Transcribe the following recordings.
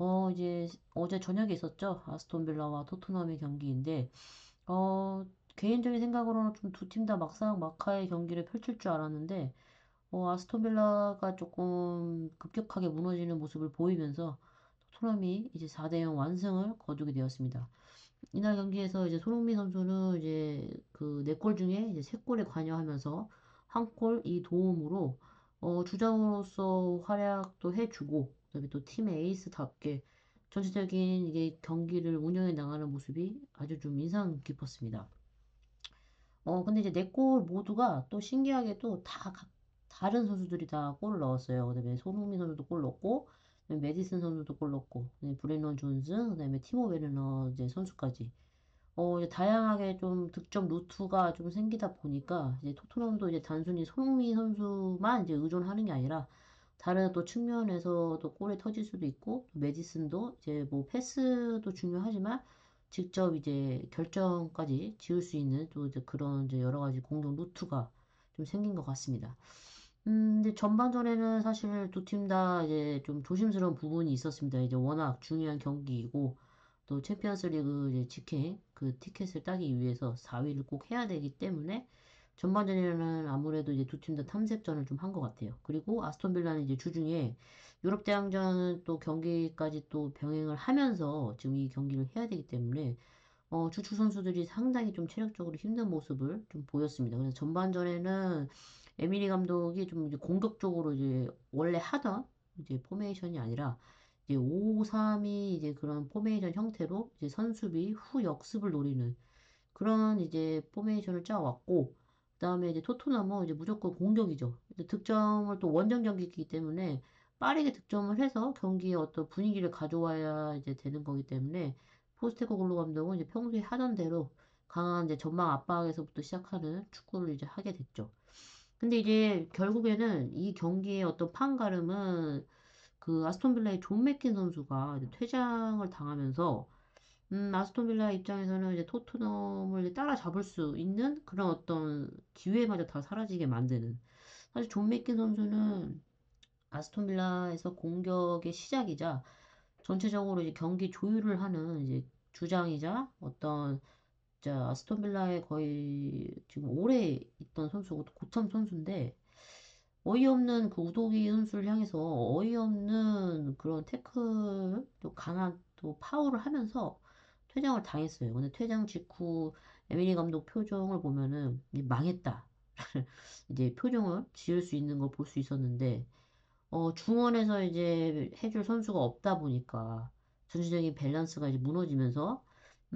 이제 어제 저녁에 있었죠. 아스톤 빌라와 토트넘의 경기인데, 어, 개인적인 생각으로는 좀 두 팀 다 막상 막하의 경기를 펼칠 줄 알았는데, 아스톤 빌라가 조금 급격하게 무너지는 모습을 보이면서 토트넘이 이제 4대0 완승을 거두게 되었습니다. 이날 경기에서 이제 손흥민 선수는 이제 그 4골 중에 이제 3골에 관여하면서 한 골 이 도움으로 주장으로서 활약도 해주고 그다음에 또 팀의 에이스답게 전체적인 이게 경기를 운영해 나가는 모습이 아주 좀 인상 깊었습니다. 근데 이제 4골 모두가 또 신기하게도 다 다른 선수들이 다 골을 넣었어요. 그다음에 손흥민 선수도 골 넣었고, 그다음에 메디슨 선수도 골 넣었고, 그다음에 브레넌 존스, 그다음에 티모 베르너 이제 선수까지. 이제 다양하게 좀 득점 루트가 좀 생기다 보니까 이제 토트넘도 이제 단순히 손흥민 선수만 이제 의존하는 게 아니라 다른 또 측면에서도 골이 터질 수도 있고 또 메디슨도 이제 뭐 패스도 중요하지만 직접 이제 결정까지 지을 수 있는 또 이제 그런 이제 여러 가지 공격 루트가 좀 생긴 것 같습니다. 근데 전반전에는 사실 두 팀 다 이제 좀 조심스러운 부분이 있었습니다. 이제 워낙 중요한 경기이고, 또 챔피언스 리그 이제 직행 그 티켓을 따기 위해서 4위를 꼭 해야 되기 때문에 전반전에는 아무래도 이제 두 팀 다 탐색전을 좀 한 것 같아요. 그리고 아스톤 빌라는 이제 주중에 유럽 대항전 또 경기까지 또 병행을 하면서 지금 이 경기를 해야 되기 때문에 주축 선수들이 상당히 좀 체력적으로 힘든 모습을 좀 보였습니다. 그래서 전반전에는 에미리 감독이 좀 이제 공격적으로 이제 원래 하던 이제 포메이션이 아니라 이제 5-3이 이제 그런 포메이션 형태로 이제 선수비 후 역습을 노리는 그런 이제 포메이션을 짜왔고, 그다음에 이제 토트넘은 이제 무조건 공격이죠. 이제 득점을 또 원정 경기이기 때문에 빠르게 득점을 해서 경기의 어떤 분위기를 가져와야 이제 되는 거기 때문에 포스테코글루 감독은 이제 평소에 하던 대로 강한 이제 전방 압박에서부터 시작하는 축구를 이제 하게 됐죠. 근데 이제 결국에는 이 경기의 어떤 판가름은 그 아스톤 빌라의 존 맥킨 선수가 이제 퇴장을 당하면서 아스톤 빌라 입장에서는 이제 토트넘을 이제 따라잡을 수 있는 그런 어떤 기회마저 다 사라지게 만드는. 사실 존 맥킨 선수는 아스톤 빌라에서 공격의 시작이자 전체적으로 이제 경기 조율을 하는 이제 주장이자 어떤 자 아스톤 빌라에 거의 지금 오래 있던 선수고 고참 선수인데 어이없는 그 우도기 선수를 향해서 어이없는 그런 태클 또 강한 또 파울을 하면서 퇴장을 당했어요. 근데 퇴장 직후 에미리 감독 표정을 보면은 이제 망했다. 이제 표정을 지을 수 있는 걸 볼 수 있었는데 중원에서 이제 해줄 선수가 없다 보니까 전체적인 밸런스가 이제 무너지면서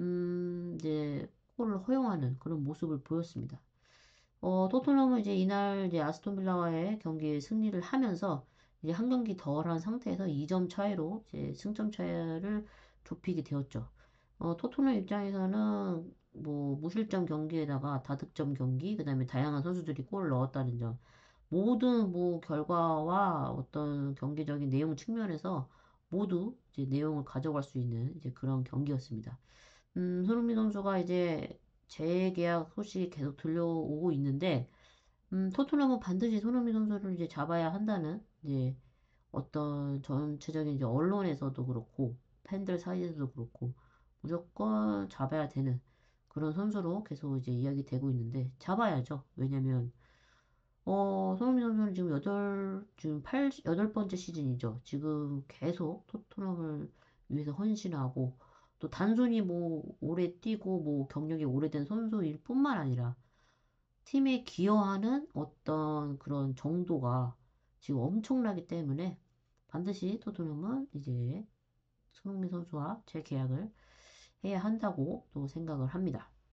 이제 골을 허용하는 그런 모습을 보였습니다. 토트넘은 이제 이날 이제 아스톤 빌라와의 경기에 승리를 하면서 이제 한 경기 덜한 상태에서 2점 차이로 이제 승점 차이를 좁히게 되었죠. 토트넘 입장에서는 뭐 무실점 경기에다가 다득점 경기, 그다음에 다양한 선수들이 골을 넣었다는 점, 모든 뭐 결과와 어떤 경기적인 내용 측면에서 모두 이제 내용을 가져갈 수 있는 이제 그런 경기였습니다. 손흥민 선수가 이제 재계약 소식이 계속 들려오고 있는데, 토트넘은 반드시 손흥민 선수를 이제 잡아야 한다는, 이제 어떤 전체적인 이제 언론에서도 그렇고, 팬들 사이에서도 그렇고, 무조건 잡아야 되는 그런 선수로 계속 이제 이야기되고 있는데, 잡아야죠. 왜냐면, 손흥민 선수는 지금 지금 8번째 시즌이죠. 지금 계속 토트넘을 위해서 헌신하고, 또 단순히 뭐, 오래 뛰고, 뭐, 경력이 오래된 선수일 뿐만 아니라, 팀에 기여하는 어떤 그런 정도가 지금 엄청나기 때문에, 반드시 토트넘은 이제 손흥민 선수와 재계약을 해야 한다고 또 생각을 합니다.